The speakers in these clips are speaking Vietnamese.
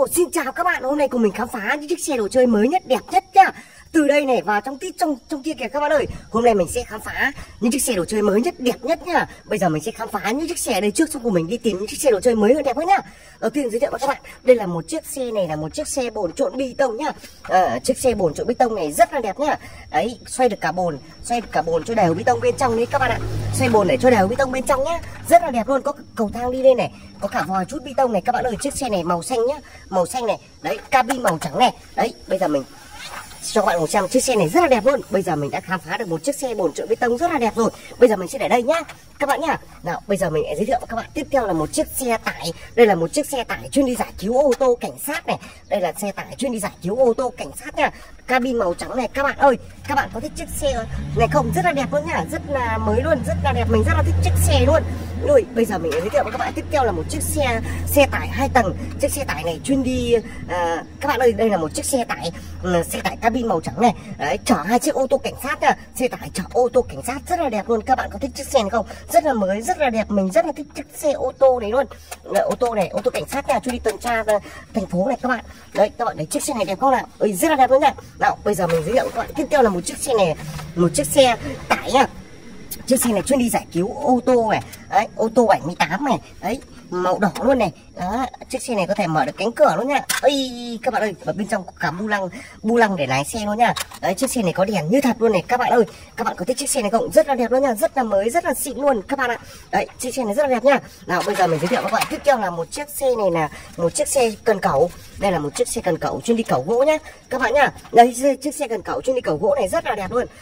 Xin chào các bạn, hôm nay cùng mình khám phá những chiếc xe đồ chơi mới nhất, đẹp nhất nhá. Từ đây này vào trong kia kìa các bạn ơi. Hôm nay mình sẽ khám phá những chiếc xe đồ chơi mới nhất, đẹp nhất nhá. Bây giờ mình sẽ khám phá những chiếc xe ở đây trước, xong cùng mình đi tìm những chiếc xe đồ chơi mới hơn, đẹp hơn nhá. Đầu tiên giới thiệu với các bạn, đây là một chiếc xe này, là một chiếc xe bồn trộn bê tông nhá. Chiếc xe bồn trộn bê tông này rất là đẹp nhá. Đấy, xoay được cả bồn cho đều bê tông bên trong đấy các bạn ạ. Xoay bồn để cho đều bê tông bên trong nhá. Rất là đẹp luôn, có cầu thang đi lên này, có cả vòi chút bê tông này các bạn ơi. Chiếc xe này màu xanh nhá, màu xanh này. Đấy, cabin màu trắng này. Đấy, bây giờ mình cho các bạn cùng xem chiếc xe này rất là đẹp luôn. Bây giờ mình đã khám phá được một chiếc xe bồn trộn bê tông rất là đẹp rồi. Bây giờ mình sẽ để đây nhá các bạn nhá. Nào, bây giờ mình sẽ giới thiệu với các bạn tiếp theo là một chiếc xe tải. Đây là một chiếc xe tải chuyên đi giải cứu ô tô cảnh sát này. Đây là xe tải chuyên đi giải cứu ô tô cảnh sát nha. Cabin màu trắng này các bạn ơi. Các bạn có thích chiếc xe này không? Rất là đẹp luôn nhá, rất là mới luôn, rất là đẹp. Mình rất là thích chiếc xe luôn. Rồi, bây giờ mình giới thiệu với các bạn tiếp theo là một chiếc xe tải 2 tầng. Chiếc xe tải này chuyên đi các bạn ơi, đây là một chiếc xe tải cabin màu trắng này. Đấy, chở 2 chiếc ô tô cảnh sát nha. Xe tải chở ô tô cảnh sát rất là đẹp luôn. Các bạn có thích chiếc xe này không? Rất là mới, rất là đẹp. Mình rất là thích chiếc xe ô tô này luôn. Ô tô này, ô tô cảnh sát nha, chuyên đi tuần tra thành phố này các bạn. Đấy, các bạn thấy chiếc xe này đẹp không nào? Rất là đẹp luôn nha. Nào, bây giờ mình giới thiệu với các bạn tiếp theo là một chiếc xe này, một chiếc xe tải nha. Chiếc xe này chuyên đi giải cứu ô tô này. Đấy, ô tô 78 này. Đấy, màu đỏ luôn này. Đó, chiếc xe này có thể mở được cánh cửa luôn nha. Các bạn ơi, ở bên trong có cả bu lăng để lái xe luôn nha. Đấy, chiếc xe này có đèn như thật luôn này các bạn ơi. Các bạn có thích chiếc xe này không? Rất là đẹp luôn nha, rất là mới, rất là xịn luôn các bạn ạ. Đấy, chiếc xe này rất là đẹp nha. Nào, bây giờ mình giới thiệu với các bạn tiếp theo là một chiếc xe này là một chiếc xe cần cẩu. Đây là một chiếc xe cần cẩu chuyên đi cẩu gỗ nhá các bạn nhá. Đây, chiếc xe cần cẩu chuyên đi cẩu gỗ này rất là đẹp luôn.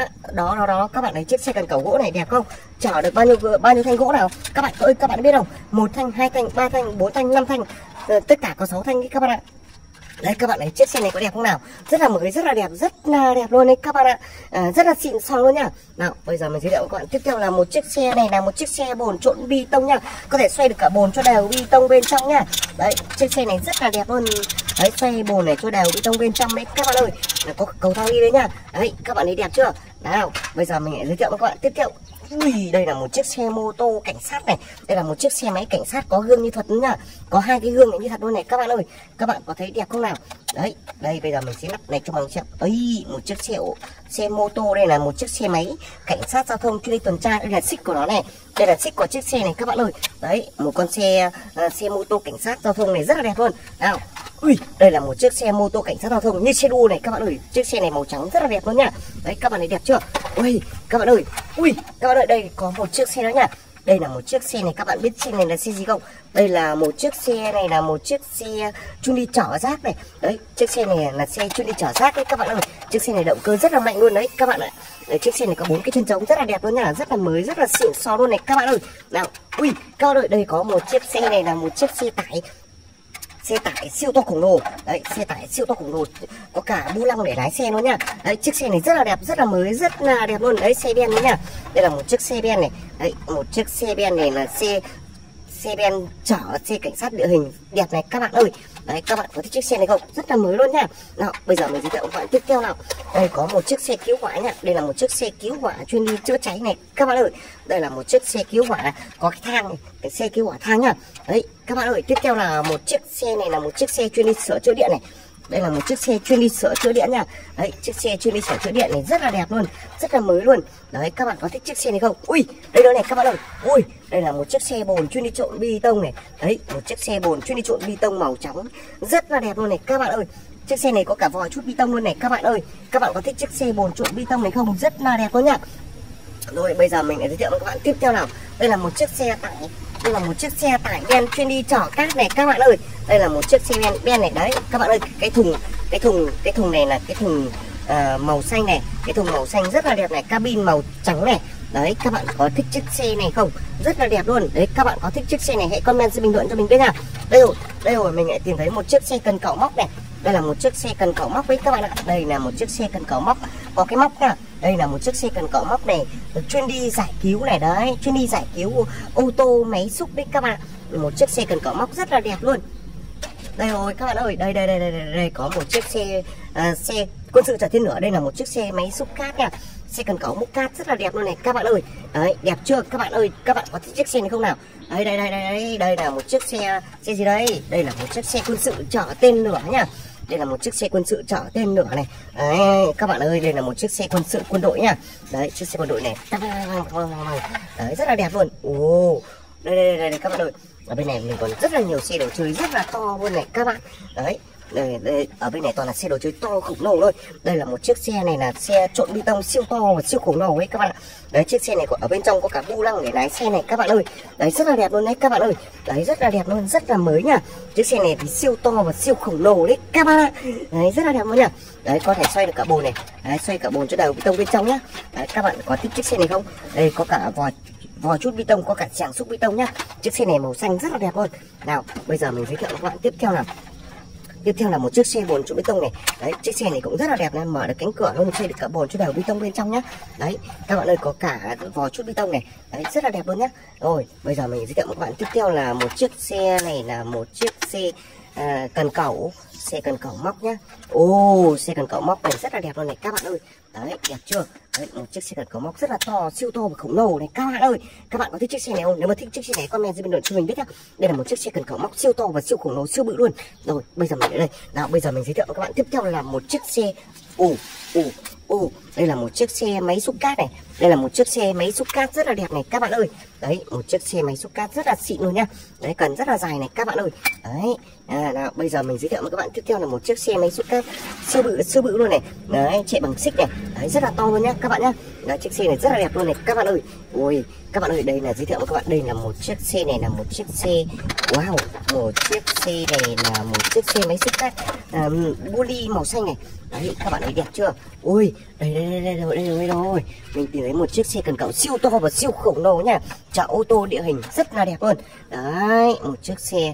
Đó, các bạn thấy chiếc xe cần cẩu gỗ này đẹp không? Chở được bao nhiêu thanh gỗ nào các bạn ơi? Các bạn biết không? 1 thanh, 2 thanh, 3 thanh, 4 thanh, 5 thanh, tất cả có 6 thanh các bạn ạ. Đấy, các bạn thấy chiếc xe này có đẹp không nào? Rất là mới, rất là đẹp luôn đấy các bạn ạ. Rất là xịn sò luôn nha. Nào, bây giờ mình giới thiệu với các bạn tiếp theo là một chiếc xe này là một chiếc xe bồn trộn bê tông nha. Có thể xoay được cả bồn cho đều bê tông bên trong nha. Đấy, chiếc xe này rất là đẹp luôn. Đấy, xoay bồn này cho đều bê tông bên trong đấy các bạn ơi. Có cầu thang đi đấy nha. Đấy, các bạn thấy đẹp chưa? Nào, bây giờ mình giới thiệu với các bạn tiếp theo. Đây là một chiếc xe mô tô cảnh sát này. Đây là một chiếc xe máy cảnh sát có gương như thật nha. Có 2 cái gương này như thật luôn này các bạn ơi. Các bạn có thấy đẹp không nào? Đấy, đây bây giờ mình sẽ lắp này cho bạn xem. Một chiếc xe mô tô, đây là một chiếc xe máy cảnh sát giao thông chuyên đi tuần tra. Đây là xích của nó này. Đây là xích của chiếc xe này các bạn ơi. Đấy, một con xe mô tô cảnh sát giao thông này rất là đẹp luôn. Nào, đây là một chiếc xe mô tô cảnh sát giao thông như xe đua này các bạn ơi. Chiếc xe này màu trắng rất là đẹp luôn nha. Đấy, các bạn thấy đẹp chưa? Các bạn ơi. Các bạn ơi, đây có một chiếc xe đó nha. Đây là một chiếc xe này, các bạn biết xe này là xe gì không? Đây là một chiếc xe này là một chiếc xe chuyên đi chở rác này. Đấy, chiếc xe này là xe chuyên đi chở rác đấy các bạn ơi. Chiếc xe này động cơ rất là mạnh luôn đấy các bạn ạ. Đấy, chiếc xe này có 4 cái chân trống rất là đẹp luôn nha, rất là mới, rất là xịn sò luôn này các bạn ơi. Nào, các bạn ơi, đây có một chiếc xe này là một chiếc xe tải siêu to khổng lồ. Đấy, xe tải siêu to khổng lồ, có cả bu lăng để lái xe luôn nha. Đấy, chiếc xe này rất là đẹp, rất là mới, rất là đẹp luôn. Đấy, xe ben đấy nha. Đây là một chiếc xe ben này. Đấy, một chiếc xe ben này là xe ben chở xe cảnh sát địa hình đẹp này các bạn ơi. Đấy, các bạn có thích chiếc xe này không? Rất là mới luôn nha. Nào, bây giờ mình giới thiệu các bạn tiếp theo nào. Đây có một chiếc xe cứu hỏa nha. Đây là một chiếc xe cứu hỏa chuyên đi chữa cháy này các bạn ơi. Đây là một chiếc xe cứu hỏa có cái thang này, cái xe cứu hỏa thang nha. Đấy, các bạn ơi, tiếp theo là một chiếc xe này là một chiếc xe chuyên đi sửa chữa điện này. Đây là một chiếc xe chuyên đi sửa chữa điện nha. Đấy, chiếc xe chuyên đi sửa chữa điện này rất là đẹp luôn, rất là mới luôn. Đấy, các bạn có thích chiếc xe này không? Đây đó này các bạn ơi. Đây là một chiếc xe bồn chuyên đi trộn bê tông này. Đấy, một chiếc xe bồn chuyên đi trộn bê tông màu trắng rất là đẹp luôn này các bạn ơi. Chiếc xe này có cả vòi chút bê tông luôn này các bạn ơi. Các bạn có thích chiếc xe bồn trộn bê tông này không? Rất là đẹp luôn nha. Rồi, bây giờ mình lại giới thiệu với các bạn tiếp theo nào. Đây là một chiếc xe tải. Đây là một chiếc xe tải ben chuyên đi chở cát này các bạn ơi. Đây là một chiếc xe ben này. Đấy, các bạn ơi, cái thùng này là cái thùng màu xanh này. Cái thùng màu xanh rất là đẹp này, cabin màu trắng này. Đấy, các bạn có thích chiếc xe này không? Rất là đẹp luôn. Đấy, các bạn có thích chiếc xe này hãy comment dưới bình luận cho mình biết nha. Đây rồi mình lại tìm thấy một chiếc xe cần cẩu móc này. Đây là một chiếc xe cần cẩu móc đấy các bạn ạ. Đây là một chiếc xe cần cẩu móc có cái móc nha. Đây là một chiếc xe cần cẩu móc này chuyên đi giải cứu này. Đấy, chuyên đi giải cứu ô tô máy xúc đấy các bạn. Một chiếc xe cần cẩu móc rất là đẹp luôn. Đây rồi các bạn ơi, đây có một chiếc xe quân sự chở tên lửa. Đây là một chiếc xe máy xúc cát nha. xe cần cẩu múc cát rất là đẹp luôn này các bạn ơi. Đấy, đẹp chưa các bạn ơi? Các bạn có thích chiếc xe này không nào? Đây đây là một chiếc xe gì đây? Đây là một chiếc xe quân sự chở tên lửa nhá. Đây là một chiếc xe quân sự chở tên lửa này. Đấy, các bạn ơi, đây là một chiếc xe quân sự quân đội nhá. Đấy, chiếc xe quân đội này. Đấy, rất là đẹp luôn. Ồ, đây các bạn ơi. Ở bên này mình còn rất là nhiều xe đồ chơi rất là to luôn này các bạn. Đấy, đây ở bên này toàn là xe đồ chơi to khủng lồ thôi. Đây là một chiếc xe này là xe trộn bê tông siêu to và siêu khủng lồ ấy các bạn ạ. Đấy, chiếc xe này ở bên trong có cả bu lăng để lái xe này các bạn ơi. Đấy, rất là đẹp luôn đấy các bạn ơi. Đấy, rất là đẹp luôn, rất là mới nha. Chiếc xe này thì siêu to và siêu khủng lồ đấy các bạn ạ. Đấy, rất là đẹp luôn nha. Đấy, có thể xoay được cả bồn này. Đấy, xoay cả bồn cho đầu bê tông bên trong nhá. Đấy, các bạn có thích chiếc xe này không? Đây có cả vòi chút bê tông, có cả tràng xúc bê tông nhá. Chiếc xe này màu xanh rất là đẹp luôn. Nào, bây giờ mình giới thiệu các bạn tiếp theo nào. Tiếp theo là một chiếc xe bồn trụ bê tông này. Đấy, chiếc xe này cũng rất là đẹp này, mở được cánh cửa luôn, xây được cả bồn cho đầu bê tông bên trong nhá. Đấy, các bạn ơi, có cả vòi chút bê tông này. Đấy, rất là đẹp luôn nhá. Rồi, bây giờ mình giới thiệu các bạn tiếp theo là một chiếc xe này là một chiếc xe cần cẩu, xe cần cẩu móc nhá. Ô, xe cần cẩu móc này rất là đẹp luôn này các bạn ơi. Đấy, đẹp chưa? Đấy, một chiếc xe cần cẩu móc rất là to, siêu to và khổng lồ này các bạn ơi. Các bạn có thích chiếc xe này không? Nếu mà thích chiếc xe này, comment dưới bình luận cho mình biết nhá. Đây là một chiếc xe cần cẩu móc siêu to và siêu khổng lồ, siêu bự luôn. Rồi, bây giờ mình ở đây. Nào, bây giờ mình giới thiệu với các bạn tiếp theo là một chiếc xe đây là một chiếc xe máy xúc cát này. Đây là một chiếc xe máy xúc cát rất là đẹp này các bạn ơi. Đấy, một chiếc xe máy xúc cát rất là xịn luôn nhá. Đấy, cần rất là dài này các bạn ơi. Đấy, nào bây giờ mình giới thiệu với các bạn tiếp theo là một chiếc xe máy xúc cát siêu bự luôn này. Đấy, chạy bằng xích này. Đấy, rất là to luôn nhá các bạn nhá. Đấy, chiếc xe này rất là đẹp luôn này các bạn ơi. Ôi, các bạn ơi, đây là giới thiệu với các bạn, đây là một chiếc xe này là một chiếc xe wow, một chiếc xe này là một chiếc xe máy xúc cát bully màu xanh này. Đấy, các bạn thấy đẹp chưa? Ui, đây rồi. Mình tìm thấy một chiếc xe cần cẩu siêu to và siêu khổng lồ nha. Chở ô tô địa hình rất là đẹp luôn. Đấy, một chiếc xe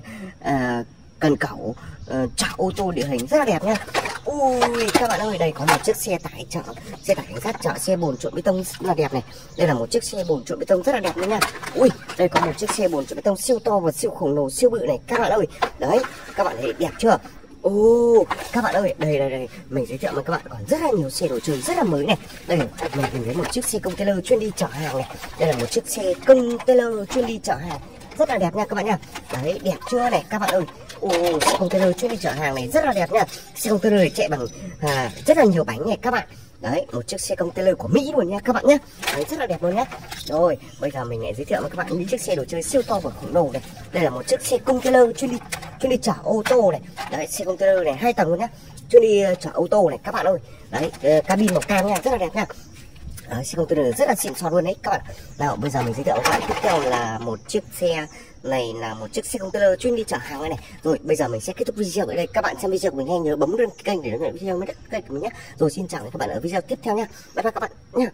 cần cẩu chở ô tô địa hình rất là đẹp nha. Ui, các bạn ơi, đây có một chiếc xe tải cảnh sát chở xe bồn trộn bê tông rất là đẹp này. Đây là một chiếc xe bồn trộn bê tông rất là đẹp luôn nha. Ui, đây có một chiếc xe bồn trộn bê tông siêu to và siêu khổng lồ, siêu bự này các bạn ơi. Đấy, các bạn thấy đẹp chưa? Ồ, các bạn ơi, đây mình giới thiệu với các bạn còn rất là nhiều xe đồ chơi rất là mới này. Đây, mình tìm thấy một chiếc xe container chuyên đi chở hàng này. Đây là một chiếc xe container chuyên đi chở hàng rất là đẹp nha các bạn nha. Đấy, đẹp chưa này các bạn ơi. Ồ, xe container chuyên đi chở hàng này rất là đẹp nha. Xe container này chạy bằng rất là nhiều bánh này các bạn. Đấy, một chiếc xe container của Mỹ luôn nha các bạn nhé. Đấy, rất là đẹp luôn nhé. Rồi, bây giờ mình lại giới thiệu với các bạn những chiếc xe đồ chơi siêu to và khổng lồ này. Đây là một chiếc xe container chuyên đi chở ô tô này. Đấy, xe container này 2 tầng luôn nhá. Chuyên đi chở ô tô này các bạn ơi. Đấy, cabin màu cam nha, rất là đẹp nha. Đấy, xe container rất là xịn sò luôn đấy các bạn. Nào, bây giờ mình giới thiệu với các bạn tiếp theo là một chiếc xe này là một chiếc xe container chuyên đi chở hàng này. Rồi, bây giờ mình sẽ kết thúc video ở đây. Các bạn xem video của mình hãy nhớ bấm đăng ký kênh để đón nhận video mới nhất kênh của mình nhé. Rồi, xin chào các bạn ở video tiếp theo nha. Bye bye các bạn nha.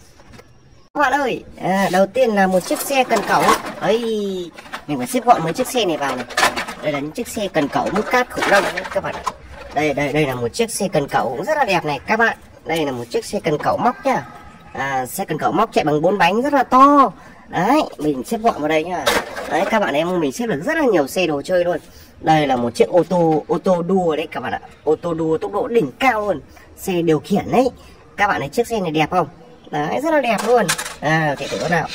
Các bạn ơi, đầu tiên là một chiếc xe cần cẩu. Ấy, mình phải xếp gọn mấy chiếc xe này vào này. Đây là những chiếc xe cần cẩu múc cát khủng long đấy các bạn. Đây là một chiếc xe cần cẩu rất là đẹp này các bạn. Đây là một chiếc xe cần cẩu móc nhá. Xe cần cẩu móc chạy bằng 4 bánh rất là to. Đấy, mình xếp gọn vào đây nhá. Đấy, các bạn em mình xếp được rất là nhiều xe đồ chơi luôn. Đây là một chiếc ô tô đua đấy các bạn ạ. Ô tô đua tốc độ đỉnh cao luôn. Xe điều khiển đấy. Các bạn thấy chiếc xe này đẹp không? Đấy, rất là đẹp luôn. Chạy thử nào.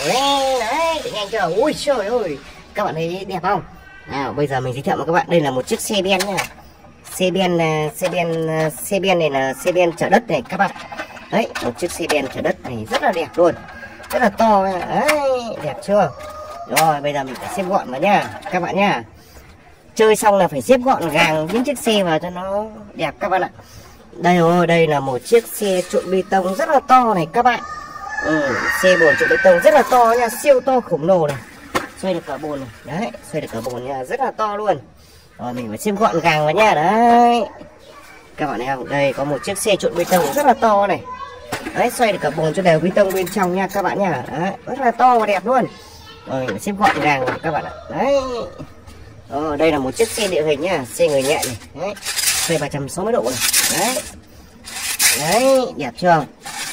Đấy, nhanh chưa? Ui trời ơi. Các bạn thấy đẹp không? Nào, bây giờ mình giới thiệu với các bạn, đây là một chiếc xe ben nha. Xe ben này là xe ben chở đất này các bạn. Đấy, một chiếc xe ben chở đất này rất là đẹp luôn. Rất là to nha. Đấy, đẹp chưa? Rồi, bây giờ mình phải xếp gọn vào nha các bạn nha. Chơi xong là phải xếp gọn gàng những chiếc xe vào cho nó đẹp các bạn ạ. Đây rồi, đây là một chiếc xe trộn bê tông rất là to này các bạn. Xe bồn trộn bê tông rất là to nha, siêu to khổng lồ này. Xoay được cả bồn này. Đấy, xoay được cả bồn nha, rất là to luôn. Rồi mình phải xếp gọn gàng vào nha. Đấy, các bạn thấy không? Đây có một chiếc xe trộn bê tông rất là to này. Đấy, xoay được cả bồn cho đều bê tông bên trong nha các bạn nha. Đấy, rất là to và đẹp luôn. Rồi mình phải xếp gọn gàng vào các bạn ạ. Đấy. Đây là một chiếc xe địa hình nha, xe người nhẹ này. Đấy, xoay 360 độ này. Đấy. Đấy, đẹp chưa?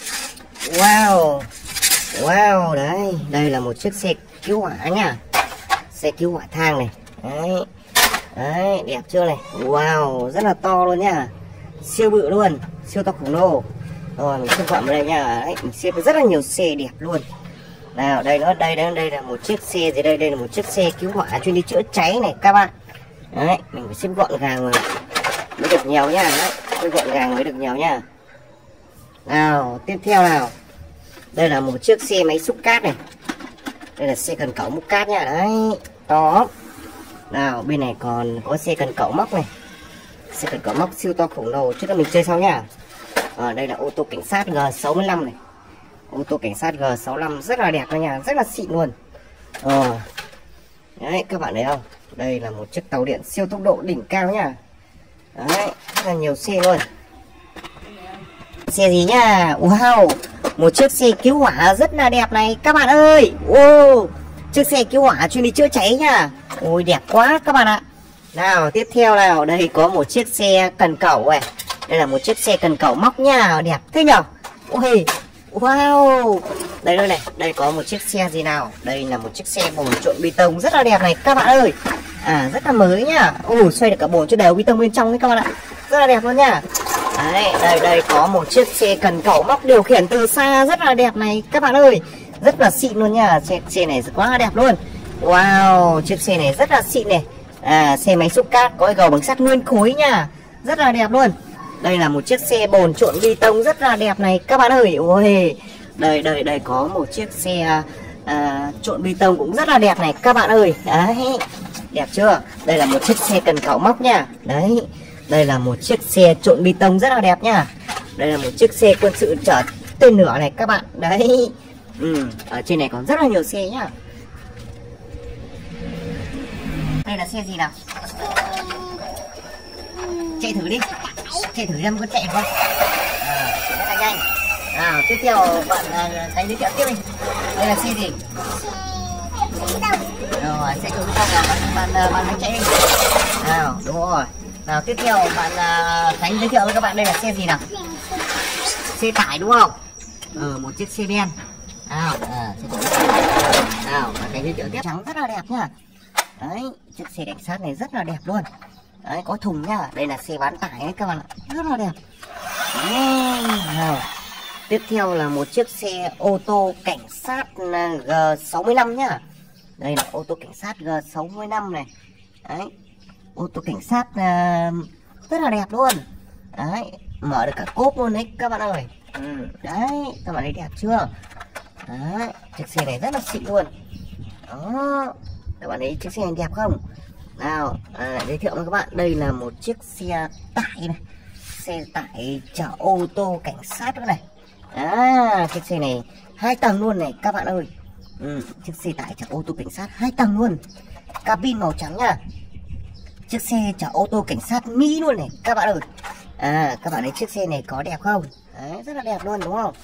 Wow, đấy, đây là một chiếc xe cứu hỏa nha. Xe cứu hỏa thang này. Đấy, đẹp chưa này? Wow, rất là to luôn nha. Siêu bự luôn, siêu to khổng lồ. Rồi mình xếp gọn vào đây nha. Đấy, mình xếp rất là nhiều xe đẹp luôn. Nào đây nữa, đây là một chiếc xe gì đây, đây là một chiếc xe cứu hỏa chuyên đi chữa cháy này các bạn. Đấy, mình phải xếp gọn gàng mới được nhiều nha. Đấy, xếp gọn gàng mới được nhiều nha. Nào tiếp theo nào, đây là một chiếc xe máy xúc cát này. Đây là xe cần cẩu múc cát nha. Đấy, to. Nào bên này còn có xe cần cẩu móc này, xe cần cẩu móc siêu to khổng lồ, trước đó mình chơi sau nha. Đây là ô tô cảnh sát G65 này, ô tô cảnh sát G65 rất là đẹp đó nha, rất là xịn luôn. Đấy các bạn thấy không, đây là một chiếc tàu điện siêu tốc độ đỉnh cao nha. Đấy, rất là nhiều xe luôn. Xe gì nhá, wow, một chiếc xe cứu hỏa rất là đẹp này các bạn ơi. Wow, chiếc xe cứu hỏa chuyên đi chữa cháy nha. Ôi đẹp quá các bạn ạ. Nào tiếp theo nào, đây có một chiếc xe cần cẩu này. Đây là một chiếc xe cần cẩu móc nha, đẹp thế nhở. Ôi, wow, đây đây này, đây có một chiếc xe gì nào, đây là một chiếc xe bồn trộn bê tông rất là đẹp này các bạn ơi. Rất là mới nhá. Xoay được cả bồn cho đều bê tông bên trong đấy các bạn ạ, rất là đẹp luôn nha. Đấy, đây có một chiếc xe cần cẩu móc điều khiển từ xa rất là đẹp này các bạn ơi, rất là xịn luôn nha. Xe này quá là đẹp luôn. Wow, chiếc xe này rất là xịn này. Xe máy xúc cát có gầu bằng sắt nguyên khối nha, rất là đẹp luôn. Đây là một chiếc xe bồn trộn bê tông rất là đẹp này các bạn ơi. Ôi, đây có một chiếc xe trộn bê tông cũng rất là đẹp này các bạn ơi. Đấy, đẹp chưa? Đây là một chiếc xe cần cẩu móc nha. Đấy, đây là một chiếc xe trộn bê tông rất là đẹp nha. Đây là một chiếc xe quân sự chở tên lửa này các bạn. Đấy, ở trên này còn rất là nhiều xe nhá. Đây là xe gì nào? Chạy thử đi, chạy thử xem có chạy không. Rất là nhanh. Nào tiếp theo bạn Khánh giới thiệu tiếp đi. Đây là xe gì? Rồi, xe trộn bê tông là bạn hãy chạy đi. Nào đúng rồi. Nào tiếp theo bạn Khánh giới thiệu với các bạn đây là xe gì nào? Xe tải đúng không? Một chiếc xe đen. Nào, bạn Khánh giới thiệu tiếp, trắng rất là đẹp nhá. Đấy, chiếc xe cảnh sát này rất là đẹp luôn. Đấy, có thùng nhá. Đây là xe bán tải ấy các bạn ạ, rất là đẹp. Nào, tiếp theo là một chiếc xe ô tô cảnh sát G65 nhá. Đây là ô tô cảnh sát G65 này. Đấy, ô tô cảnh sát rất là đẹp luôn. Đấy, mở được cả cốp luôn đấy các bạn ơi. Đấy, các bạn thấy đẹp chưa? Đấy, chiếc xe này rất là xịn luôn. Đó, các bạn thấy chiếc xe này đẹp không? Nào, giới thiệu với các bạn, đây là một chiếc xe tải này, xe tải chở ô tô cảnh sát nữa này. Chiếc xe này 2 tầng luôn này các bạn ơi. Chiếc xe tải chở ô tô cảnh sát 2 tầng luôn, cabin màu trắng nha. Chiếc xe chở ô tô cảnh sát Mỹ luôn này các bạn ơi. Các bạn thấy chiếc xe này có đẹp không? Đấy, rất là đẹp luôn đúng không?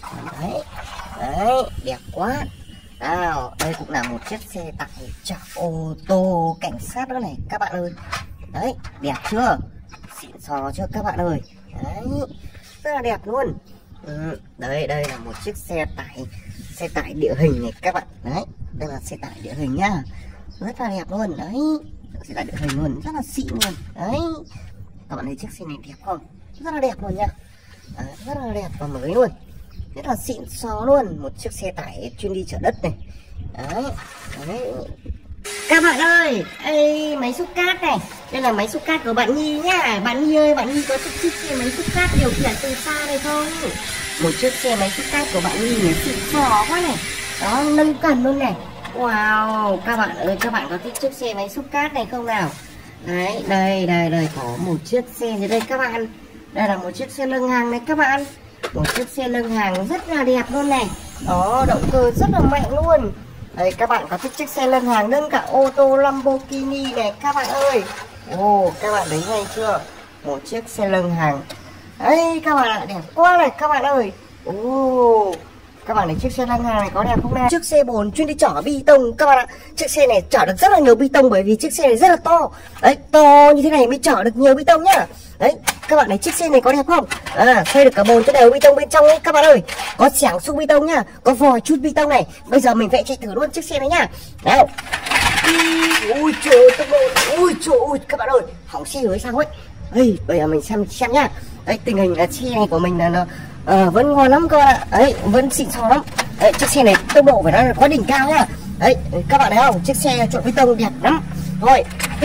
Đấy, đẹp quá. Nào, đây cũng là một chiếc xe tải chở ô tô cảnh sát nữa này các bạn ơi. Đấy, đẹp chưa? Xịn sò chưa các bạn ơi? Đấy, rất là đẹp luôn. Đây là một chiếc xe tải địa hình này các bạn. Đấy, đây là xe tải địa hình nhá, rất là đẹp luôn. Đấy, xe tải địa hình luôn, rất là xịn luôn. Đấy, các bạn thấy chiếc xe này đẹp không? Rất là đẹp luôn nha. Rất là đẹp và mới luôn, rất là xịn xò luôn. Một chiếc xe tải chuyên đi chở đất này. Đấy. Các bạn ơi, máy xúc cát này, đây là máy xúc cát của bạn Nhi nhá. Bạn Nhi ơi, bạn Nhi có chiếc xe máy xúc cát điều khiển từ xa này không? Một chiếc xe máy xúc cát của bạn Nhi này xịn xò quá này. Đó, nâng cần luôn này. Wow, các bạn ơi, các bạn có thích chiếc xe máy xúc cát này không nào? Đấy, đây có một chiếc xe dưới đây các bạn. Đây là một chiếc xe nâng hàng này các bạn. Một chiếc xe nâng hàng rất là đẹp luôn này. Đó, động cơ rất là mạnh luôn. Đây, các bạn có thích chiếc xe nâng hàng nâng cả ô tô Lamborghini này các bạn ơi. Các bạn thấy ngay chưa? Một chiếc xe nâng hàng. Đấy, các bạn ạ, đẹp quá này các bạn ơi. Các bạn thấy chiếc xe nâng hàng này có đẹp không nào? Chiếc xe bồn chuyên đi chở bê tông các bạn ạ. Chiếc xe này chở được rất là nhiều bê tông, bởi vì chiếc xe này rất là to. Đấy, to như thế này mới chở được nhiều bê tông nhá. Đấy, các bạn thấy chiếc xe này có đẹp không? Xây được cả bồn cho đều bê tông bên trong ấy các bạn ơi. Có xẻng xúc bê tông nhá, có vòi chút bê tông này. Bây giờ mình phải chạy thử luôn chiếc xe này nhá. Nào. Ui trời ơi, tốc độ. Ui trời ơi, các bạn ơi, hỏng xe rồi sao ấy. Bây giờ mình xem nhá. Đấy, tình hình là xe này của mình là nó vẫn ngon lắm các bạn ạ. Đấy, vẫn xịn sò lắm. Đấy, chiếc xe này tốc độ phải nói là quá đỉnh cao nhá. Đấy, các bạn thấy không? Chiếc xe trộn bê tông đẹp lắm. Rồi,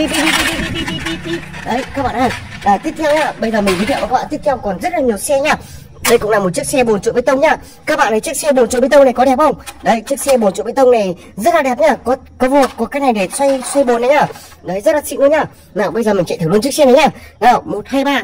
đấy các bạn ơi. Tiếp theo nhá, bây giờ mình giới thiệu với các bạn tiếp theo còn rất là nhiều xe nhá. Đây cũng là một chiếc xe bồn trộn bê tông nhá. Các bạn thấy chiếc xe bồn trộn bê tông này có đẹp không? Đấy, chiếc xe bồn trộn bê tông này rất là đẹp nhá. Có vột, có cái này để xoay bồn đấy nhá. Đấy, rất là xịn luôn nhá. Nào, bây giờ mình chạy thử luôn chiếc xe này nhá. Nào, 1 2 3.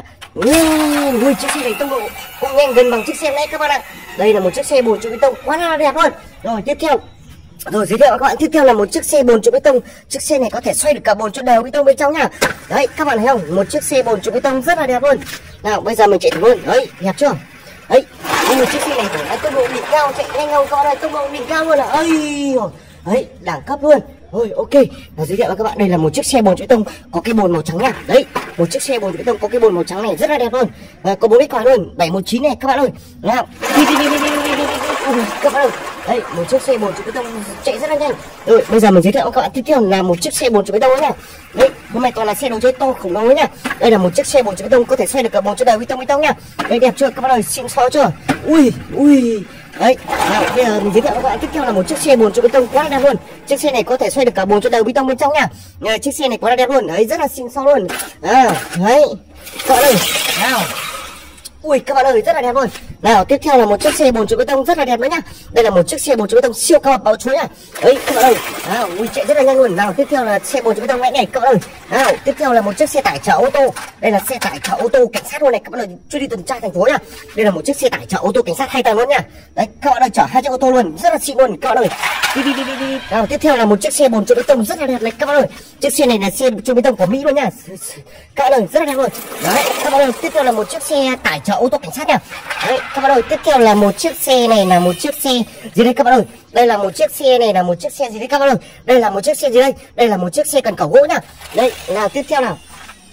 Ui, chiếc xe này tốc độ cũng nhanh gần bằng chiếc xe này các bạn ạ. Đây là một chiếc xe bồn trộn bê tông quá là đẹp luôn. Rồi, tiếp theo. Rồi giới thiệu các bạn tiếp theo là một chiếc xe bồn trộn bê tông. Chiếc xe này có thể xoay được cả bồn trộn đều bê tông bên trong nhá. Đấy, các bạn thấy không? Một chiếc xe bồn trộn bê tông rất là đẹp luôn. Nào, bây giờ mình chạy thử luôn. Đấy, đẹp chưa? Đấy, nhưng chiếc xe này phải nói tốc độ đỉnh cao, chạy nhanh không các bạn ơi, tốc độ đỉnh cao luôn là ơi. Đấy, đẳng cấp luôn. Rồi, ok. Là giới thiệu với các bạn đây là một chiếc xe bồn trộn bê tông có cái bồn màu trắng nha. Đấy, một chiếc xe bồn trộn bê tông có cái bồn màu trắng này rất là đẹp luôn. Có 4 lít còi luôn, 719 này các bạn ơi. Nào, các bạn ơi. Đấy, một chiếc xe bồn trộn bê tông chạy rất là nhanh. Rồi, bây giờ mình giới thiệu với các bạn tiếp theo là một chiếc xe bồn trộn bê tông nha. Đấy, hôm nay toàn là xe đồ chơi to khủng long nhá. Đây là một chiếc xe bồn trộn bê tông có thể xoay được cả bồn trộn đều bê tông nha. Đấy, đẹp chưa các bạn ơi, xịn xó chưa? Ui. Đấy, nào, bây giờ mình giới thiệu với các bạn tiếp theo là một chiếc xe bồn trộn bê tông quá là đẹp luôn. Chiếc xe này có thể xoay được cả bồn trộn đều bê tông bên trong nha. Chiếc xe này quá là đẹp luôn. Đấy, rất là xịn xó luôn. Đấy. Các bạn ơi, nào. Ui các bạn ơi, rất là đẹp luôn. Nào, tiếp theo là một chiếc xe bồn trộn bê tông rất là đẹp nữa nhá. Đây là một chiếc xe bồn trộn bê tông siêu cao báo chúa nhá. Đấy các bạn ơi. Nào, ui chạy rất là nhanh luôn. Nào, tiếp theo là xe bồn trộn bê tông này các bạn ơi. Nào, tiếp theo là một chiếc xe tải chở ô tô. Đây là xe tải chở ô tô cảnh sát luôn này các bạn ơi, chưa đi tuần tra thành phố nhá. Đây là một chiếc xe tải chở ô tô cảnh sát 2 tầng luôn nhá. Đấy, các bạn ơi, chở 2 chiếc ô tô luôn, rất là xịn luôn các bạn ơi. Đi. Nào, tiếp theo là một chiếc xe bồn trộn bê tông rất là đẹp này các bạn ơi. Chiếc xe này là xe trộn bê tông của Mỹ luôn nhá. Các bạn ơi, rất là đẹp luôn. Đấy, các bạn ơi, tiếp theo là một chiếc xe tải chở ô tô cảnh sát nha. Đấy, các bạn ơi, tiếp theo là một chiếc xe này là một chiếc xe gì đây các bạn ơi? Đây là một chiếc xe này là một chiếc xe gì đấy các bạn ơi? Đây là một chiếc xe gì đây? Đây là một chiếc xe cần cẩu gỗ nha. Đây, nào tiếp theo nào.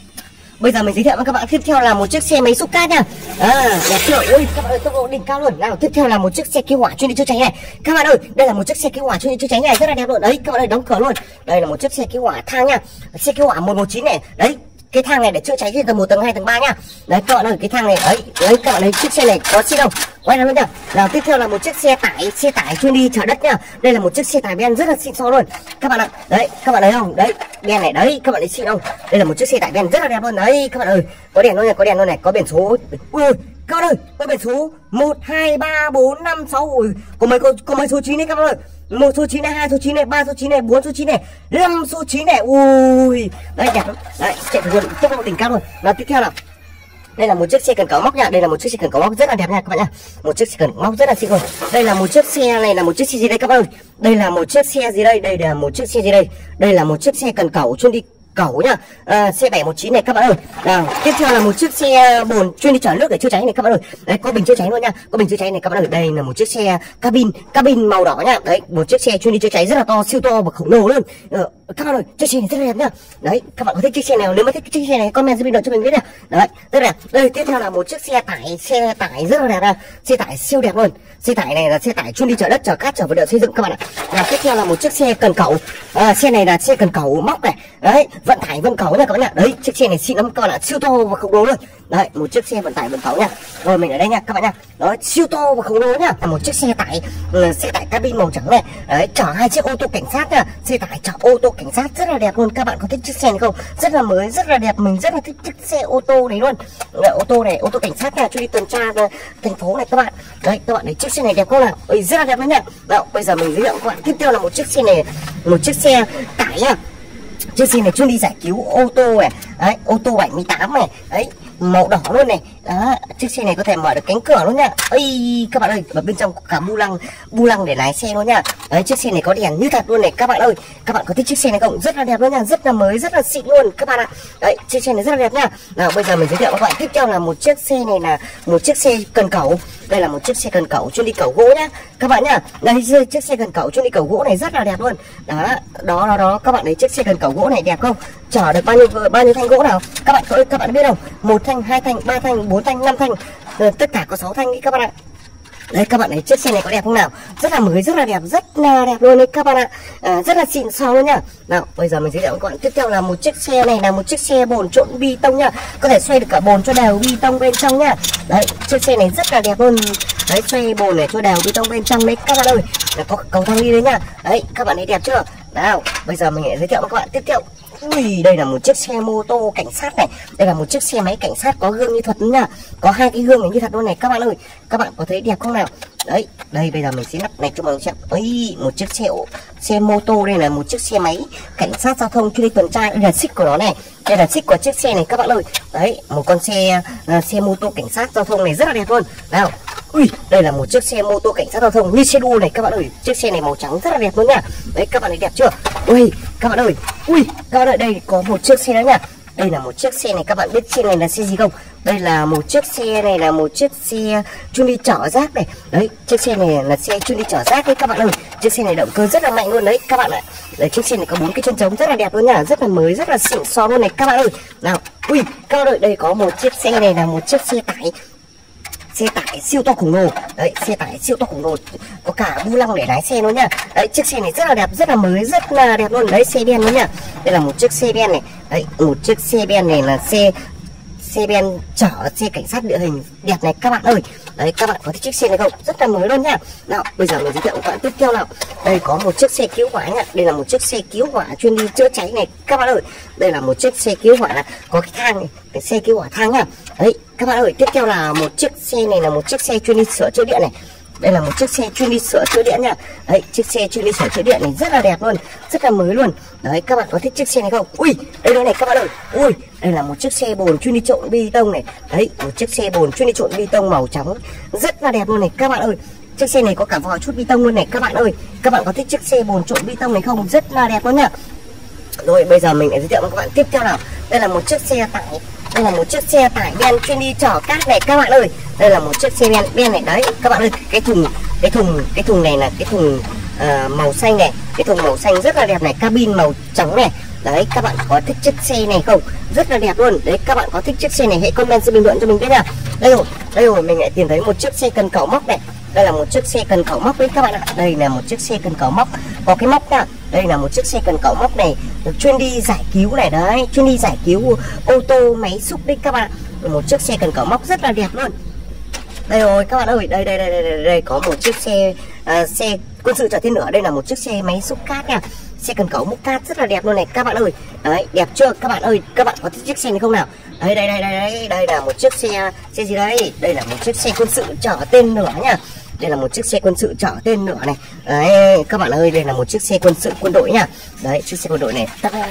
Bây giờ mình giới thiệu với các bạn tiếp theo là một chiếc xe máy xúc cát nha. Đẹp chưa? Ui các bạn ơi, tốc độ đỉnh cao luôn. Nào, tiếp theo là một chiếc xe cứu hỏa chuyên đi chữa cháy này. Các bạn ơi, đây là một chiếc xe cứu hỏa chuyên đi chữa cháy này, rất là đẹp luôn. Đấy, các bạn ơi, đóng cửa luôn. Đây là một chiếc xe cứu hỏa thang nha. Xe cứu hỏa 119 này. Đấy, cái thang này để chữa cháy trên tầng 1, tầng 2, tầng 3 nhá. Đấy các bạn ơi, cái thang này đấy các bạn thấy chiếc xe này có xịn không? Quay ra luôn nhá. Nào, tiếp theo là một chiếc xe tải chuyên đi chở đất nhá. Đây là một chiếc xe tải ben rất là xịn xò luôn. Các bạn ạ. Đấy, các bạn thấy không? Đấy, ben này đấy, các bạn thấy xịn không? Đây là một chiếc xe tải ben rất là đẹp luôn. Đấy, các bạn ơi, có đèn luôn này, có biển số. Ui, các bạn ơi, có biển số 1 2 3 4 5 6. Ui, có mấy số 9 đấy các bạn ơi. 1 số 9 này, 2 số 9 này, 3 số 9 này, 4 số 9 này, 5 số 9 này. Ui, đấy đẹp lắm. Đấy, chạy thử luôn, tốc độ đỉnh cao luôn. Nào, tiếp theo nào. Đây là một chiếc xe cần cẩu móc nha. Đây là một chiếc xe cần cẩu móc rất là đẹp nha các bạn nha. Một chiếc xe cần móc rất là xịn luôn. Đây là một chiếc xe này là một chiếc xe gì đây các bạn ơi? Đây là một chiếc xe gì đây? Đây là một chiếc xe gì đây? Đây là một chiếc xe cần cẩu chuyên đi cẩu nhá. Xe 719 này các bạn ơi. Nào, tiếp theo là một chiếc xe bồn chuyên đi chở nước để chữa cháy này các bạn ơi. Đấy, có bình chữa cháy luôn nha. Có bình chữa cháy này các bạn ơi. Đây là một chiếc xe cabin màu đỏ nha. Đấy, một chiếc xe chuyên đi chữa cháy rất là to, siêu to và khổng lồ luôn. Các bạn ơi, chiếc xe này rất là đẹp nhá. Đấy, các bạn có thích chiếc xe nào? Nếu mà thích chiếc xe này comment dưới bình luận cho mình biết nha. Đấy, rất đẹp. Đây, tiếp theo là một chiếc xe tải rất là đẹp nha. Xe tải siêu đẹp luôn. Xe tải này là xe tải chuyên đi chở đất, chở cát, chở vật liệu xây dựng các bạn ạ. Và tiếp theo là một chiếc xe cần cẩu. Xe này là xe cần cẩu móc này. Đấy, vận tải vận cẩu nha các bạn ạ. Đấy, chiếc xe này xịn lắm các bạn ạ, siêu to và khổng lồ luôn. Đấy, một chiếc xe vận tải vận cẩu nha. Rồi mình ở đây nha các bạn nha. Đó, siêu to và khổng lồ nhá. Một chiếc xe tải cabin màu trắng này. Đấy, chở 2 chiếc ô tô cảnh sát nha. Xe tải chở ô tô cảnh sát rất là đẹp luôn. Các bạn có thích chiếc xe này không? Rất là mới, rất là đẹp. Mình rất là thích chiếc xe ô tô này luôn. Ô tô này, ô tô cảnh sát nha, cho đi tuần tra thành phố này các bạn. Đấy, các bạn thấy chiếc xe này đẹp không nào? Rất là đẹp luôn nha. Đó, bây giờ mình giới thiệu các bạn tiếp theo là một chiếc xe này, một chiếc xe tải nha. Chiếc xe này chuyên đi giải cứu ô tô này. Đấy, ô tô 78 này. Đấy, màu đỏ luôn này. Đó, chiếc xe này có thể mở được cánh cửa luôn nha. Ây các bạn ơi, và bên trong có cả bu lăng để lái xe luôn nha. Đấy, chiếc xe này có đèn như thật luôn này các bạn ơi. Các bạn có thích chiếc xe này không? Rất là đẹp luôn nha, rất là mới, rất là xịn luôn các bạn ạ. Đấy, chiếc xe này rất là đẹp nha. Nào, bây giờ mình giới thiệu các bạn tiếp theo là một chiếc xe này là một chiếc xe cần cẩu. Đây là một chiếc xe cần cẩu chuyên đi cẩu gỗ nhá các bạn nhá. Đây, chiếc xe cần cẩu chuyên đi cẩu gỗ này rất là đẹp luôn. Đó, các bạn thấy chiếc xe cần cẩu gỗ này đẹp không? Chở được bao nhiêu thanh gỗ nào? Các bạn biết không? 1 thanh, 2 thanh, 3 thanh, 4 thanh, 5 thanh, tất cả có 6 thanh ý các bạn ạ. Đấy các bạn thấy chiếc xe này có đẹp không nào? Rất là mới, rất là đẹp luôn đấy các bạn ạ. Rất là xịn sò luôn nhá. Nào bây giờ mình giới thiệu với các bạn tiếp theo là một chiếc xe này là một chiếc xe bồn trộn bi tông nhá. Có thể xoay được cả bồn cho đều bi tông bên trong nhá. Đấy chiếc xe này rất là đẹp luôn. Đấy xoay bồn để cho đều bi tông bên trong đấy các bạn ơi. Có cầu thang đi đấy nhá. Đấy các bạn thấy đẹp chưa? Nào bây giờ mình giới thiệu với các bạn tiếp theo. Ui, đây là một chiếc xe mô tô cảnh sát này. Đây là một chiếc xe máy cảnh sát có gương như thật nha. Có hai cái gương này như thật luôn này các bạn ơi. Các bạn có thấy đẹp không nào? Đấy, đây bây giờ mình sẽ lắp này cho mọi người xem. Ấy, một chiếc xe mô tô, đây là một chiếc xe máy cảnh sát giao thông chuyên đi tuần tra. Đây là xích của nó này. Đây là xích của chiếc xe này các bạn ơi. Đấy, một con xe mô tô cảnh sát giao thông này rất là đẹp luôn. Nào. Ui, đây là một chiếc xe mô tô cảnh sát giao thông như xe đua này các bạn ơi. Chiếc xe này màu trắng rất là đẹp luôn nha. Đấy các bạn thấy đẹp chưa? Ui, các bạn ơi. Ui, các bạn ơi, đây có một chiếc xe đó nha. Đây là một chiếc xe này, các bạn biết xe này là xe gì không? Đây là một chiếc xe này là một chiếc xe chuyên đi chở rác này. Đấy, chiếc xe này là xe chuyên đi chở rác đấy các bạn ơi. Chiếc xe này động cơ rất là mạnh luôn đấy các bạn ạ. Đấy, chiếc xe này có 4 cái chân trống rất là đẹp luôn nha, rất là mới, rất là xịn sò luôn này các bạn ơi. Nào, ui, các bạn ơi, đây có một chiếc xe này là một chiếc xe tải siêu to khổng lồ. Đấy, xe tải siêu to khổng lồ, có cả bu lăng để lái xe luôn nha. Đấy, chiếc xe này rất là đẹp, rất là mới, rất là đẹp luôn. Đấy, xe ben luôn nha. Đây là một chiếc xe ben này. Đấy, một chiếc xe ben này là xe ben chở xe cảnh sát địa hình đẹp này các bạn ơi. Đấy, các bạn có thích chiếc xe này không? Rất là mới luôn nha. Nào, bây giờ mình giới thiệu các bạn tiếp theo nào. Đây có một chiếc xe cứu hỏa nha. Đây là một chiếc xe cứu hỏa chuyên đi chữa cháy này các bạn ơi. Đây là một chiếc xe cứu hỏa này, có cái thang này, cái xe cứu hỏa thang nha. Đấy, các bạn ơi, tiếp theo là một chiếc xe này là một chiếc xe chuyên đi sửa chữa điện này. Đây là một chiếc xe chuyên đi sửa chữa điện nha. Đấy, chiếc xe chuyên đi sửa chữa điện này rất là đẹp luôn, rất là mới luôn. Đấy, các bạn có thích chiếc xe này không? Ui, đây này các bạn ơi. Ui, đây là một chiếc xe bồn chuyên đi trộn bê tông này. Đấy, một chiếc xe bồn chuyên đi trộn bê tông màu trắng, rất là đẹp luôn này các bạn ơi. Chiếc xe này có cả vỏ chút bê tông luôn này các bạn ơi. Các bạn có thích chiếc xe bồn trộn bê tông này không? Rất là đẹp luôn nha. Rồi bây giờ mình sẽ giới thiệu với các bạn tiếp theo nào. Đây là một chiếc xe tải. Đây là một chiếc xe tải ben chuyên đi chở cát này các bạn ơi. Đây là một chiếc xe ben này. Đấy các bạn ơi, cái thùng này là cái thùng màu xanh này. Cái thùng màu xanh rất là đẹp này, cabin màu trắng này. Đấy, các bạn có thích chiếc xe này không? Rất là đẹp luôn. Đấy, các bạn có thích chiếc xe này hãy comment dưới bình luận cho mình biết nha. Đây rồi mình lại tìm thấy một chiếc xe cần cẩu móc này. Đây là một chiếc xe cần cẩu móc đấy các bạn ạ. Đây là một chiếc xe cần cẩu móc, có cái móc nha. Đây là một chiếc xe cần cẩu móc này, chuyên đi giải cứu này. Đấy, chuyên đi giải cứu ô tô máy xúc đấy các bạn ạ. Một chiếc xe cần cẩu móc rất là đẹp luôn. Đây rồi các bạn ơi, đây có một chiếc xe quân sự chở tên lửa. Đây là một chiếc xe máy xúc cát nha, xe cần cẩu múc cát rất là đẹp luôn này các bạn ơi. Đấy, đẹp chưa các bạn ơi? Các bạn có thích chiếc xe này không nào? Đây là một chiếc xe gì đấy? Đây là một chiếc xe quân sự chở tên lửa nha. Đây là một chiếc xe quân sự chở tên lửa này. Đấy các bạn ơi, đây là một chiếc xe quân sự quân đội nha. Đấy, chiếc xe quân đội này.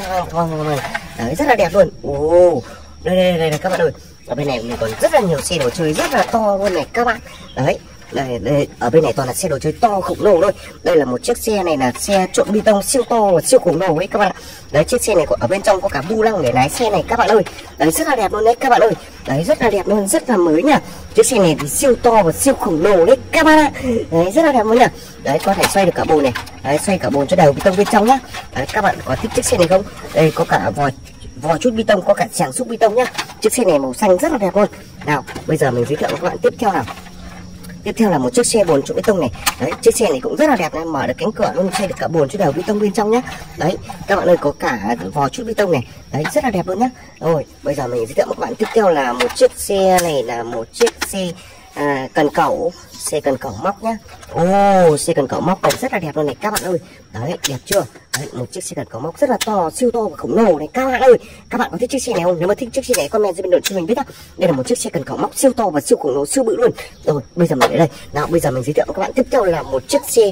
Đấy, rất là đẹp luôn. Ồ, đây các bạn ơi. Ở bên này mình còn rất là nhiều xe đồ chơi rất là to luôn này các bạn. Đấy, đây ở bên này toàn là xe đồ chơi to khổng lồ thôi. Đây là một chiếc xe này là xe trộn bê tông siêu to và siêu khổng lồ ấy các bạn ạ. Đấy, chiếc xe này ở bên trong có cả bu lăng để lái xe này các bạn ơi. Đấy, rất là đẹp luôn đấy các bạn ơi. Đấy, rất là đẹp luôn, rất là mới nha. Chiếc xe này thì siêu to và siêu khổng lồ đấy các bạn ạ. Đấy, rất là đẹp luôn nha. Đấy, có thể xoay được cả bồn này. Đấy, xoay cả bồn cho đều bê tông bên trong nhá. Đấy, các bạn có thích chiếc xe này không? Đây có cả vò chút bê tông, có cả tràng xúc bê tông nhá. Chiếc xe này màu xanh rất là đẹp luôn. Nào, bây giờ mình giới thiệu với các bạn tiếp theo nào. Tiếp theo là một chiếc xe bồn trộn bê tông này. Đấy, chiếc xe này cũng rất là đẹp này, mở được cánh cửa luôn, xoay được cả bồn cho đều bê tông bên trong nhá. Đấy, các bạn ơi, có cả vò chút bê tông này. Đấy, rất là đẹp luôn nhá. Rồi, bây giờ mình giới thiệu với các bạn tiếp theo là một chiếc xe này là một chiếc xe cần cẩu, xe cần cẩu móc nhá. Ô, xe cần cẩu móc này rất là đẹp luôn này các bạn ơi. Đấy, đẹp chưa? Đấy, một chiếc xe cần cẩu móc rất là to, siêu to và khổng lồ này các bạn ơi. Các bạn có thích chiếc xe này không? Nếu mà thích chiếc xe này comment dưới bình luận cho mình biết nhá. Đây là một chiếc xe cần cẩu móc siêu to và siêu khổng lồ, siêu bự luôn. Rồi, bây giờ mình ở đây. Nào, bây giờ mình giới thiệu với các bạn tiếp theo là một chiếc xe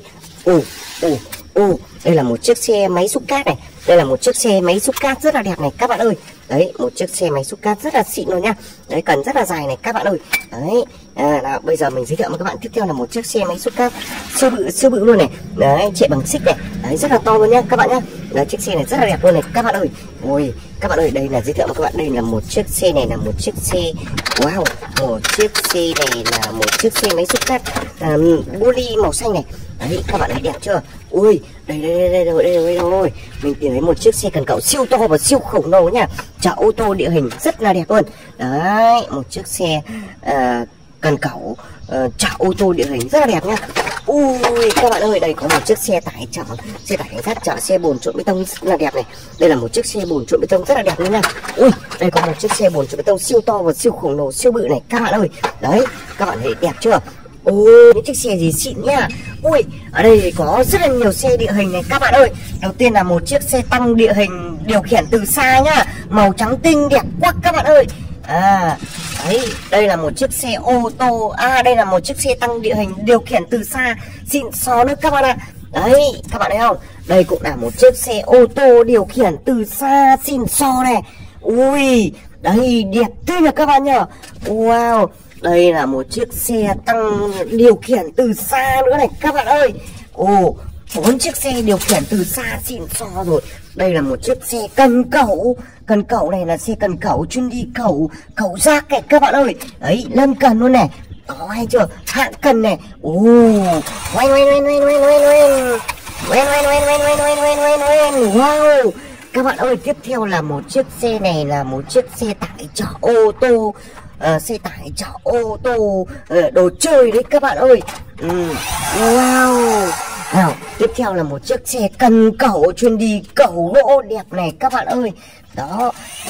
đây là một chiếc xe máy xúc cát này. Đây là một chiếc xe máy xúc cát rất là đẹp này các bạn ơi. Đấy, một chiếc xe máy xúc cát rất là xịn luôn nha. Đấy, cần rất là dài này các bạn ơi. Đấy, nào, bây giờ mình giới thiệu với các bạn tiếp theo là một chiếc xe máy xúc cát siêu bự luôn này. Đấy, chạy bằng xích này. Đấy, rất là to luôn nhá các bạn nhá. Đấy, chiếc xe này rất là đẹp luôn này các bạn ơi. Ôi, các bạn ơi, đây là giới thiệu với các bạn, đây là một chiếc xe này là một chiếc xe một chiếc xe này là một chiếc xe máy xúc cát boli màu xanh này. Đấy, các bạn thấy đẹp chưa? Ui, đây rồi. Mình tìm thấy một chiếc xe cần cẩu siêu to và siêu khổng lồ nha, chở ô tô địa hình rất là đẹp luôn. Đấy, một chiếc xe cần cẩu, chở ô tô địa hình rất là đẹp nhá. Ui các bạn ơi, đây có một chiếc xe tải chở, xe tải cảnh sát chở xe bồn trộn bê tông rất là đẹp này. Đây là một chiếc xe bồn trộn bê tông rất là đẹp luôn nha. Ui, đây có một chiếc xe bồn trộn bê tông siêu to và siêu khổng lồ, siêu bự này các bạn ơi. Đấy, các bạn thấy đẹp chưa? Ôi, những chiếc xe gì xịn nha. Ui, ở đây có rất là nhiều xe địa hình này các bạn ơi. Đầu tiên là một chiếc xe tăng địa hình điều khiển từ xa nhá, màu trắng tinh đẹp quá các bạn ơi. Đấy, đây là một chiếc xe ô tô. Đây là một chiếc xe tăng địa hình điều khiển từ xa xịn xò nữa các bạn ạ. Đấy, các bạn thấy không? Đây cũng là một chiếc xe ô tô điều khiển từ xa xịn xò này. Ui, đấy đẹp thế nhỉ các bạn nhỉ. Wow, đây là một chiếc xe tăng điều khiển từ xa nữa này các bạn ơi. Ồ, 4 chiếc xe điều khiển từ xa xịn xò rồi. Đây là một chiếc xe cần cẩu. Cần cẩu này là xe cần cẩu chuyên đi cẩu rác này các bạn ơi. Đấy, lân cần luôn này. Có hay chưa? Hạn cần này. Ồ, wow. Các bạn ơi, tiếp theo là một chiếc xe này là một chiếc xe tải chở ô tô. Xe tải chở ô tô đồ chơi đấy các bạn ơi. Wow. Nào, tiếp theo là một chiếc xe cần cẩu chuyên đi cẩu gỗ đẹp này các bạn ơi. Đó.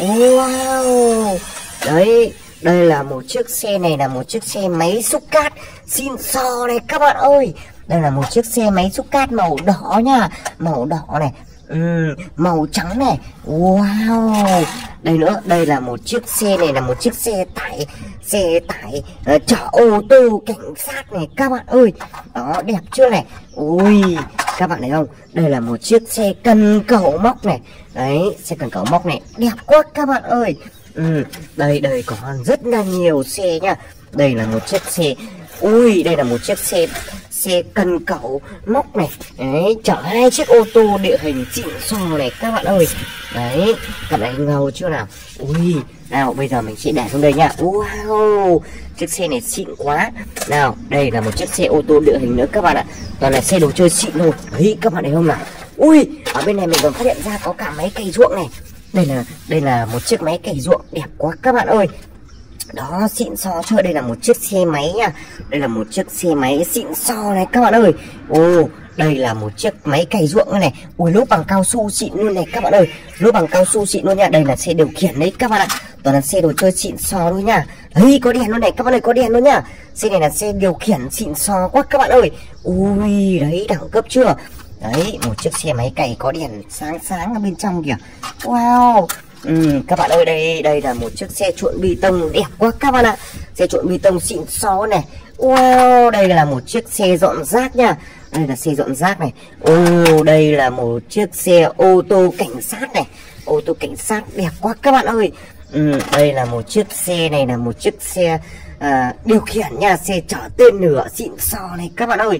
Wow. Đấy, đây là một chiếc xe này là một chiếc xe máy xúc cát xịn xò này các bạn ơi. Đây là một chiếc xe máy xúc cát màu đỏ nha, màu đỏ này. Màu trắng này. Wow. Đây nữa, đây là một chiếc xe này là một chiếc xe tải chở ô tô cảnh sát này các bạn ơi. Đó, đẹp chưa này. Ui, các bạn thấy không? Đây là một chiếc xe cần cẩu móc này. Đấy, xe cần cẩu móc này đẹp quá các bạn ơi. Đây còn rất là nhiều xe nha. Đây là một chiếc xe. Ui, đây là một chiếc xe cần cẩu móc này. Đấy, chở 2 chiếc ô tô địa hình xịn xò này các bạn ơi. Đấy, các bạn ngầu chưa nào? Ui, nào bây giờ mình sẽ để xuống đây nha. Wow, chiếc xe này xịn quá. Nào, đây là một chiếc xe ô tô địa hình nữa các bạn ạ. Toàn là xe đồ chơi xịn luôn. Đấy, các bạn thấy không nào? Ui, ở bên này mình còn phát hiện ra có cả máy cày ruộng này. Đây là một chiếc máy cày ruộng đẹp quá các bạn ơi. Đó, xịn xò chưa? Đây là một chiếc xe máy nha. Đây là một chiếc xe máy xịn xò này các bạn ơi. Ồ, đây là một chiếc máy cày ruộng này. Ui, lốp bằng cao su xịn luôn này các bạn ơi. Lốp bằng cao su xịn luôn nha. Đây là xe điều khiển đấy các bạn ạ. Toàn là xe đồ chơi xịn xò luôn nha. Đấy, có đèn luôn này các bạn ơi, có đèn luôn nha. Xe này là xe điều khiển xịn xò quá các bạn ơi. Ui, đấy, đẳng cấp chưa? Đấy, một chiếc xe máy cày có đèn sáng ở bên trong kìa. Wow. Các bạn ơi, đây là một chiếc xe trộn bê tông đẹp quá các bạn ạ. Xe trộn bê tông xịn xó này. Wow, đây là một chiếc xe dọn rác nha. Đây là xe dọn rác này. Đây là một chiếc xe ô tô cảnh sát này. Ô tô cảnh sát đẹp quá các bạn ơi. Đây là một chiếc xe này là một chiếc xe điều khiển nha, xe chở tên lửa xịn xò này các bạn ơi.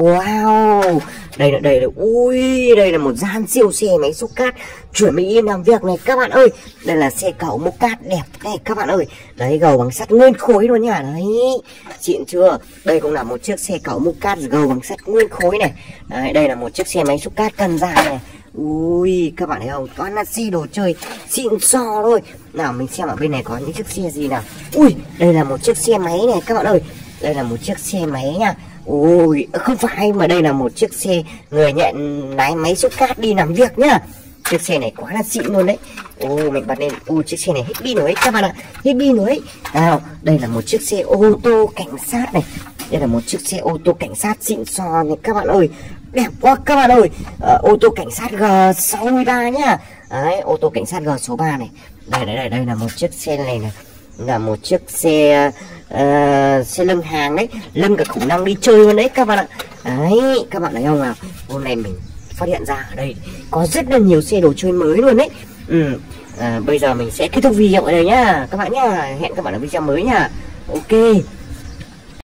Wow, đây là ui, đây là một gian siêu xe máy xúc cát chuẩn bị làm việc này các bạn ơi. Đây là xe cẩu múc cát đẹp này các bạn ơi. Đấy, gầu bằng sắt nguyên khối luôn nha. Đấy, xịn chưa? Đây cũng là một chiếc xe cẩu múc cát gầu bằng sắt nguyên khối này. Đấy, đây là một chiếc xe máy xúc cát cần dài này. Ui, các bạn thấy không? Toàn là xe đồ chơi xịn xò thôi. Nào, mình xem ở bên này có những chiếc xe gì nào. Ui, đây là một chiếc xe máy này các bạn ơi. Đây là một chiếc xe máy nha. Ôi, không phải mà đây là một chiếc xe người nhận lái máy xúc cát đi làm việc nhá. Chiếc xe này quá là xịn luôn đấy. Mình bật lên. Chiếc xe này hết pin rồi ấy các bạn ạ. Hết pin rồi ấy. Nào, đây là một chiếc xe ô tô cảnh sát này. Đây là một chiếc xe ô tô cảnh sát xịn xò này các bạn ơi. Đẹp quá các bạn ơi. Ô tô cảnh sát G63 nhá. Đấy, ô tô cảnh sát G63 này. Đây là một chiếc xe này là một chiếc xe xe lưng hàng đấy, lưng cả khủng long đi chơi luôn đấy các bạn ạ. Đấy, các bạn thấy không nào? Hôm nay mình phát hiện ra ở đây có rất là nhiều xe đồ chơi mới luôn đấy. Bây giờ mình sẽ kết thúc video ở đây nhá các bạn nhá. Hẹn các bạn ở video mới nhá. Ok.